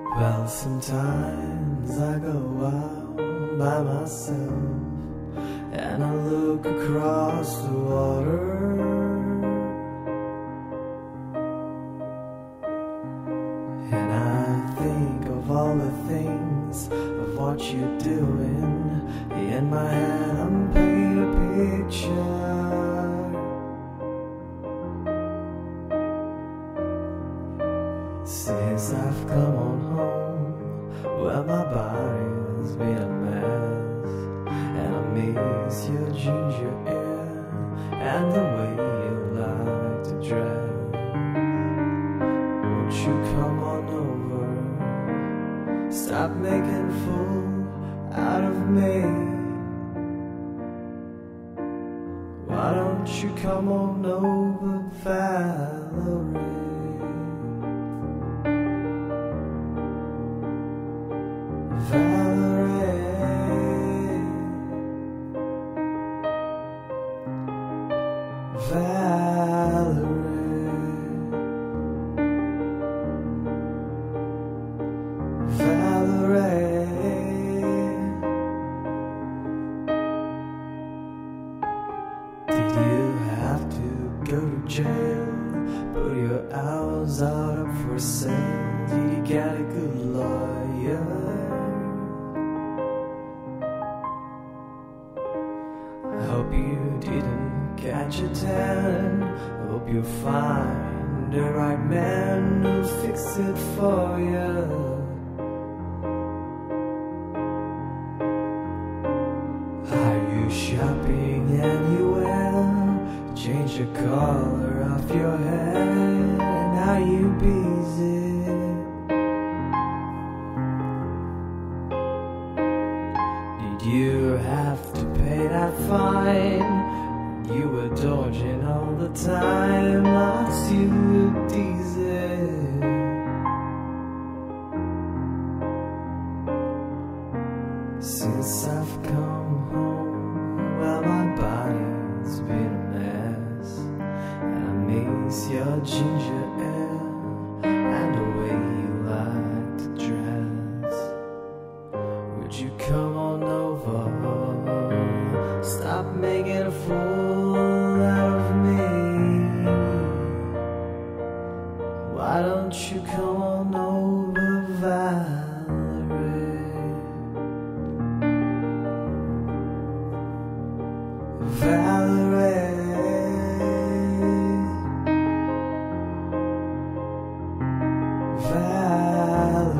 Well, sometimes I go out by myself and I look across the water, and I think of all the things of what you're doing. In my head I'm painting a picture. Since I've come on home, well, my body's been a mess, and I miss your ginger hair and the way you like to dress. Won't you come on over, stop making a fool out of me. Why don't you come on over, Valerie? Valerie, Valerie, did you have to go to jail? Put your hours out up for sale? Did you get a good lawyer? Hope you didn't catch a tan. Hope you find the right man who'll fix it for you. Are you shopping anywhere? Change the color of your hair, and are you busy? Did you have to pay that fine? You were dodging all the time, as you looked easy. Since I've come home, well, my body's been a mess, and I miss your ginger hair and the way you like to dress. Would you come on over, stop making a fool out of me? Why don't you come on over, Valerie? Valerie,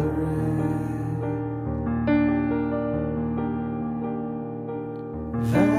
Valerie, Valerie.